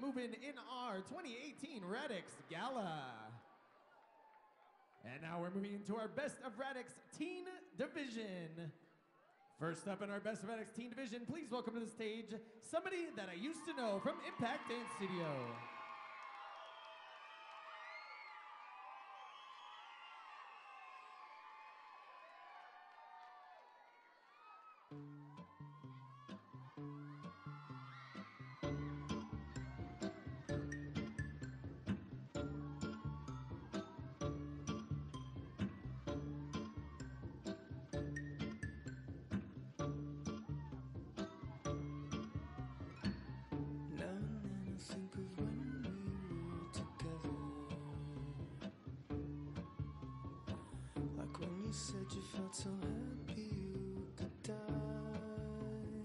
moving in our 2018 Radix Gala. And now we're moving into our Best of Radix Teen Division. First up in our Best of Radix Teen Division, please welcome to the stage somebody that I used to know from Impact Dance Studio. Now and then I think of when we were together, like when you said you felt so happy you could die.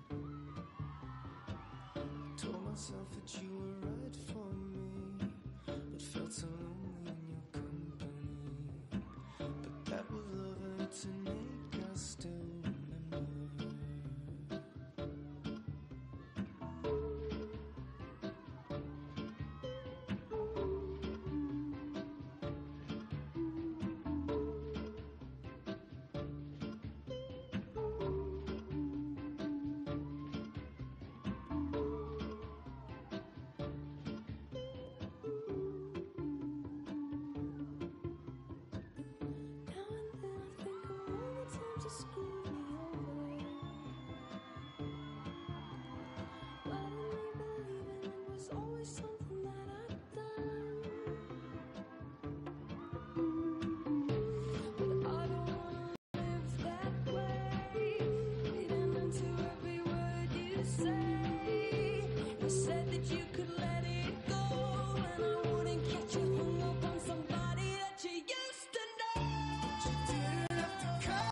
I told myself that you were right for me, but felt so lonely in your company. But that was love and it's innate, I still remember. You screwed me over. Why didn't they believe in it was always something that I'd done? But I don't wanna live that way, reading into every word you say. You said that you could let it go, and I wouldn't get you hung up on somebody that you used to know. But you didn't have to cut.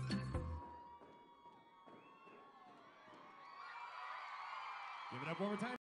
Give it up one more time.